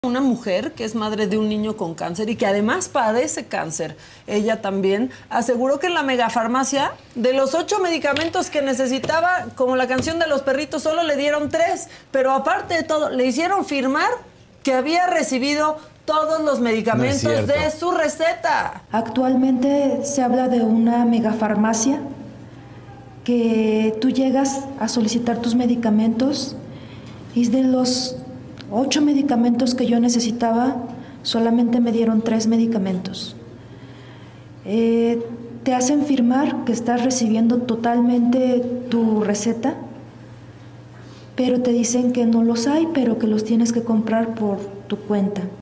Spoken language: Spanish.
Una mujer que es madre de un niño con cáncer y que además padece cáncer, ella también, aseguró que en la megafarmacia, de los 8 medicamentos que necesitaba, como la canción de los perritos, solo le dieron 3, pero aparte de todo, le hicieron firmar que había recibido todos los medicamentos de su receta. Actualmente se habla de una megafarmacia que tú llegas a solicitar tus medicamentos y de los 8 medicamentos que yo necesitaba, solamente me dieron 3 medicamentos. Te hacen firmar que estás recibiendo totalmente tu receta, pero te dicen que no los hay, pero que los tienes que comprar por tu cuenta.